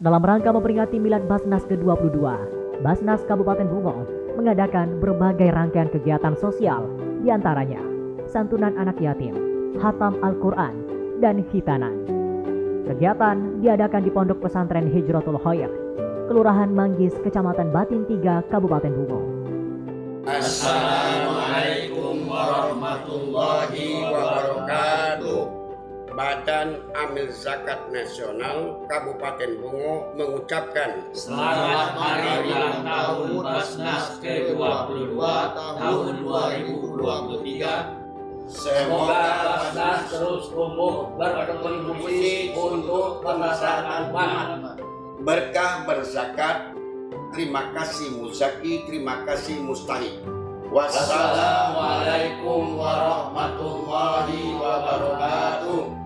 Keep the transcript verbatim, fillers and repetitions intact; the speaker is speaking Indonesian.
Dalam rangka memperingati Milad Basnas ke dua puluh dua, Basnas Kabupaten Bungo mengadakan berbagai rangkaian kegiatan sosial, diantaranya santunan anak yatim, hatam Al-Quran, dan khitanan. Kegiatan diadakan di Pondok Pesantren Hijratul Khair, Kelurahan Manggis, Kecamatan Batin tiga, Kabupaten Bungo. Assalamualaikum warahmatullahi wabarakatuh. Badan Amil Zakat Nasional Kabupaten Bungo mengucapkan Selamat Hari Ulang Tahun Basnas ke dua puluh dua tahun dua ribu dua puluh tiga. Semoga Basnas terus tumbuh berkontribusi untuk kemaslahatan umat. Berkah berzakat. Terima kasih Muzaki, terima kasih Mustahik. Wassalamualaikum warahmatullahi wabarakatuh.